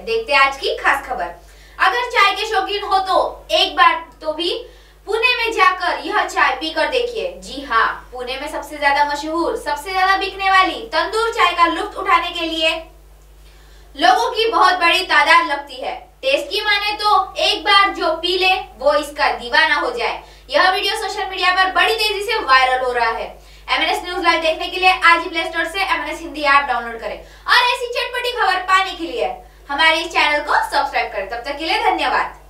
देखते हैं आज की खास खबर। अगर चाय के शौकीन हो तो एक बार तो भी पुणे में जाकर यह चाय पीकर देखिए। जी हाँ, पुणे में सबसे ज्यादा मशहूर, सबसे ज्यादा बिकने वाली तंदूर चाय का लुत्फ उठाने के लिए लोगों की बहुत बड़ी तादाद लगती है। टेस्ट की माने तो एक बार जो पी ले वो इसका दीवाना हो जाए। यह वीडियो सोशल मीडिया पर बड़ी तेजी से वायरल हो रहा है। MNS न्यूज लाइव देखने के लिए आज ही प्ले स्टोर से MNS हिंदी ऐप डाउनलोड करें और ऐसी चटपटी खबर पाने के लिए हमारे इस चैनल को सब्सक्राइब करें। तब तक के लिए धन्यवाद।